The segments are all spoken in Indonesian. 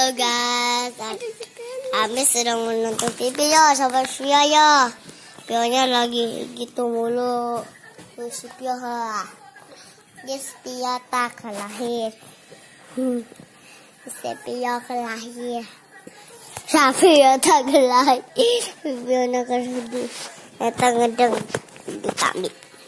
Halo guys, Ami sedang menonton TV ya, sahabat Pia ya. Pianya lagi gitu mulu. Tuh si Pia ha. Dia Pia tak lahir. Si Pia lahir. Pia tak lahir. Pia nak sedih. Datang ngedeng di kami.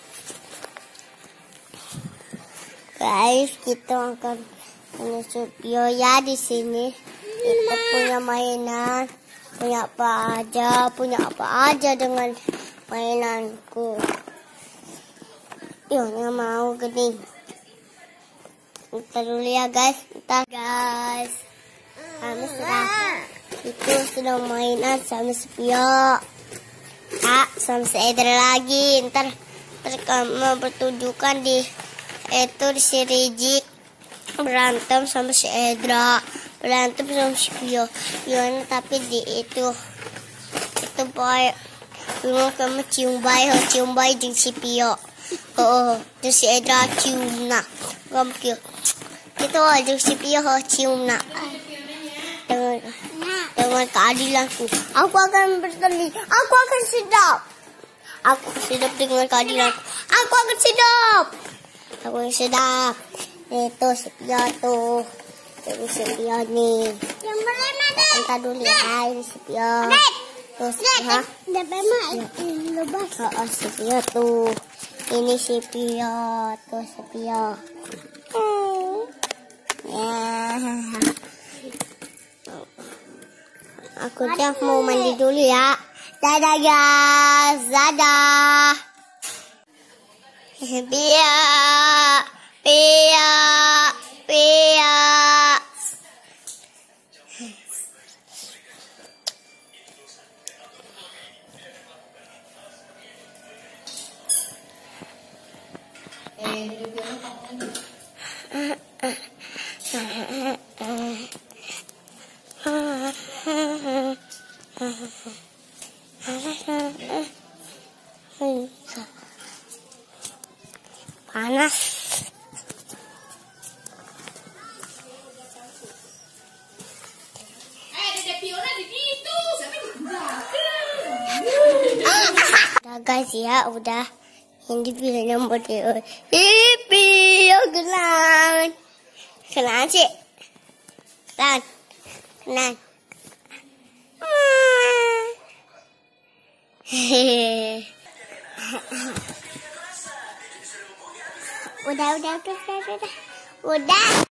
Guys, kita akan menyusup Pia ya di sini. Kita punya mainan, punya apa aja dengan mainanku. Pionya mau gini. Ntar dulu ya guys, guys. Kami sedang mainan sama si Pio. Sama si Edra lagi. Ntar kamu bertunjukkan di si Rijik berantem sama si Edra, berantem sama si Pio. Tapi di itu boy bingung kamu cium bayi jeung si Pio. Terus si Edra cium nak kamu Pio itu aja si Pio cium nak dengan keadilanku. Aku akan bertanding, aku akan sedap dengan keadilanku. Aku akan sedap. Itu si Pio tuh. Ini si Pio nih. Yang mana? Entar dulu ya, ini si Pio. Terus ya. Si Pio tuh. Ini si Pio. Tuh si Pio. Ya. Aku mau mandi dulu ya. Dadah guys. Dadah. Pia. Panas. Udah guys ya, udah. Ini videonya model Pio kenalan sih. Kenalan. Udah.